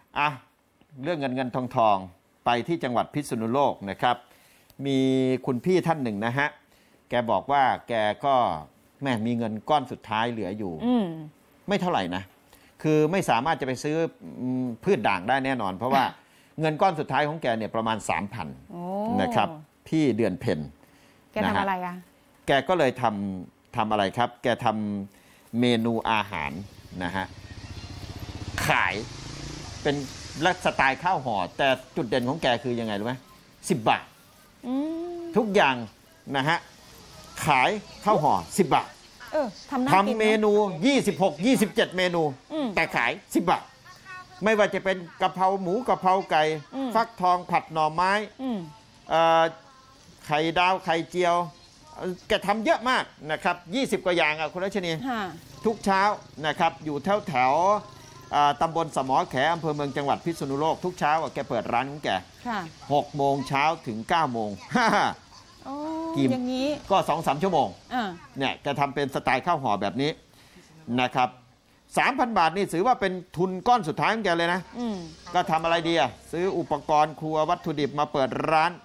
อ่ะเรื่องเงินทองไปที่จังหวัดพิษณุโลกนะครับมีคุณพี่ท่านหนึ่งนะฮะแกบอกว่าแกก็แม่มีเงินก้อนสุดท้ายเหลืออยู่ไม่เท่าไหร่นะคือไม่สามารถจะไปซื้อพืชด่างได้แน่นอนเพราะว่าเงินก้อนสุดท้ายของแกเนี่ยประมาณ 3,000 นะครับพี่เดือนเพ็ญแกทำอะไรอ่ะแกก็เลยทำอะไรครับแกทำเมนูอาหารนะฮะขายเป็นสไตล์ข้าวห่อแต่จุดเด่นของแกคือยังไงรู้ไหม10 บาททุกอย่างนะฮะขายข้าวห่อ10 บาททำเมนู26-27 เมนูแต่ขาย10 บาทไม่ว่าจะเป็นกะเพราหมูกะเพราไก่ฟักทองผัดหน่อไม้ไข่ดาวไข่เจียวแกทำเยอะมากนะครับ20 กว่าอย่างคุณรัชนีทุกเช้านะครับอยู่แถวตำบลสมอแขอำเภอเมืองจังหวัดพิษณุโลกทุกเช้าแกเปิดร้านของแก6 โมงเช้าถึง9 โมงกี่อย่างนี้ก็ 2-3 ชั่วโมงเนี่ยแกทำเป็นสไตล์ข้าวห่อแบบนี้นะครับ 3,000 บาทนี่ถือว่าเป็นทุนก้อนสุดท้ายของแกเลยนะก็ทำอะไรดีซื้ออุปกรณ์ครัววัตถุดิบมาเปิดร้าน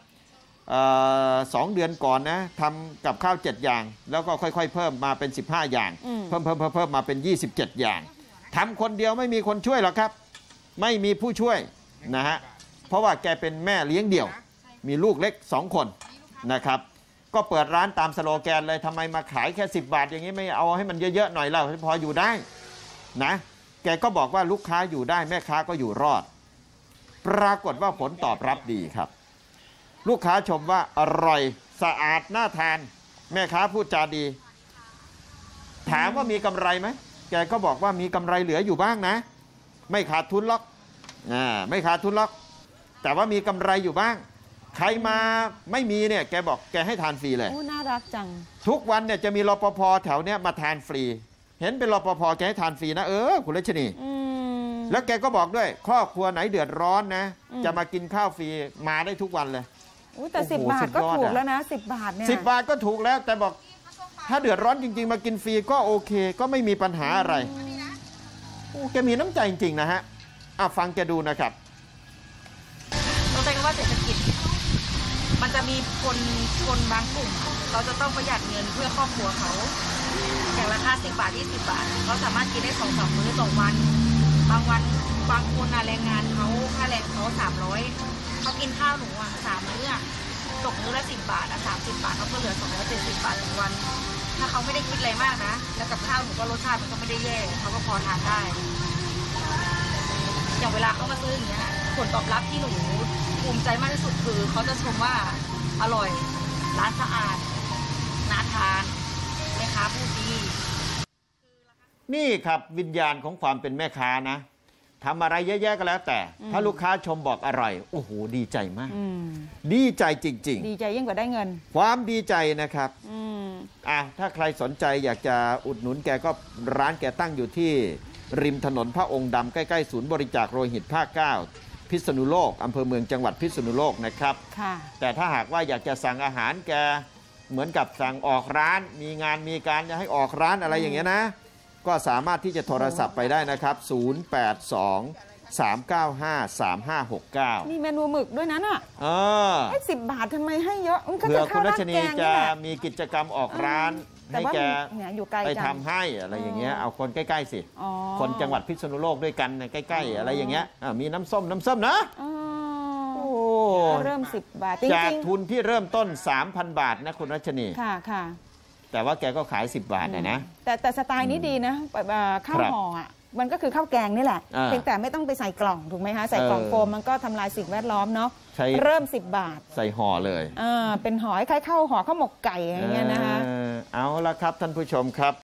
2 เดือนก่อนนะทำกับข้าว7 อย่างแล้วก็ค่อยๆเพิ่มมาเป็น15 อย่างเพิ่มมาเป็น27 อย่างทำคนเดียวไม่มีคนช่วยหรอกครับไม่มีผู้ช่วยนะฮะเพราะว่าแกเป็นแม่เลี้ยงเดี่ยวมีลูกเล็ก2 คนนะครับก็เปิดร้านตามสโลแกนเลยทำไมมาขายแค่10 บาทอย่างนี้ไม่เอาให้มันเยอะๆหน่อยเราพออยู่ได้นะแกก็บอกว่าลูกค้าอยู่ได้แม่ค้าก็อยู่รอดปรากฏว่าผลตอบรับดีครับลูกค้าชมว่าอร่อยสะอาดน่าทานแม่ค้าพูดจาดีถามว่ามีกำไรไหมแกก็บอกว่ามีกำไรเหลืออยู่บ้างนะไม่ขาดทุนหรอกไม่ขาดทุนหรอกแต่ว่ามีกำไรอยู่บ้างใครมาไม่มีเนี่ยแกบอกแกให้ทานฟรีเลยโอ้น่ารักจังทุกวันเนี่ยจะมีรปภแถวเนี้ยมาทานฟรีเห็นเป็นรปภแกให้ทานฟรีนะคุณรัชนีแล้วแกก็บอกด้วยครอบครัวไหนเดือดร้อนนะจะมากินข้าวฟรีมาได้ทุกวันเลยแต่10 บาทก็ถูกแล้วนะ10 บาทเนี่ย 10 บาทก็ถูกแล้วแต่บอกถ้าเดือดร้อนจริงๆมากินฟรีก็โอเคก็ไม่มีปัญหาอะไรแกมีน้ำใจจริงๆนะฮะฟังแกดูนะครับเราใช้คำว่าเศรษฐกิจมันจะมีคนบางกลุ่มเขาจะต้องประหยัดเงินเพื่อครอบครัวเขาอย่างราคา10 บาท20 บาทเขาสามารถกินได้2-3 มื้อต่อวันบางวันบางคนแรงงานเขาค่าแรงเขา300เขากินข้าวหนู3 มื้อตกมื้อละ10 บาท30 บาทเขาก็เหลือ270 บาทต่อวันถ้าเขาไม่ได้คิดอะไรมากนะแล้วกับข้าวหนูก็รสชาติมันก็ไม่ได้แย่เขาก็พอทานได้อย่างเวลาเขามาซื้ออย่างเงี้ยผลตอบรับที่หนูภูมิใจมากที่สุดคือเขาจะชมว่าอร่อยร้านสะอาดน่าทานแม่ค้าพูดดีนี่ครับวิญญาณของความเป็นแม่ค้านะทำอะไรเยอะแยะก็แล้วแต่ถ้าลูกค้าชมบอกอร่อยโอ้โหดีใจมากดีใจจริงๆดีใจยิ่งกว่าได้เงินความดีใจนะครับถ้าใครสนใจอยากจะอุดหนุนแกก็ร้านแกตั้งอยู่ที่ริมถนนพระองค์ดำใกล้ๆศูนย์บริจาคโลหิตภาค 9พิษณุโลกอำเภอเมืองจังหวัดพิษณุโลกนะครับแต่ถ้าหากว่าอยากจะสั่งอาหารแกเหมือนกับสั่งออกร้านมีงานมีการจะให้ออกร้านอะไรอย่างเงี้ยนะก็สามารถที่จะโทรศัพท์ไปได้นะครับ0823953569 มีเมนูหมึกด้วยนั้นให้10 บาททำไมให้เยอะเผื่อคุณรัชนีจะมีกิจกรรมออกร้านให้แกไปทำให้อะไรอย่างเงี้ยเอาคนใกล้ๆสิคนจังหวัดพิษณุโลกด้วยกันใกล้ๆอะไรอย่างเงี้ยมีน้ำส้มนะเริ่ม10 บาทจากทุนที่เริ่มต้น 3,000 บาทนะคุณรัชนีค่ะแต่ว่าแกก็ขาย10 บาทนะแต่สไตล์นี้ดีนะข้าวห่อมันก็คือข้าวแกงนี่แหละเพียงแต่ไม่ต้องไปใส่กล่องถูกไหมคะใส่กล่องโฟมมันก็ทำลายสิ่งแวดล้อมเนาะเริ่ม10 บาทใส่ห่อเลยเป็นห่อคล้ายๆข้าวห่อข้าวหมกไก่อะไรเงี้ยนะคะเอาละครับท่านผู้ชมครับ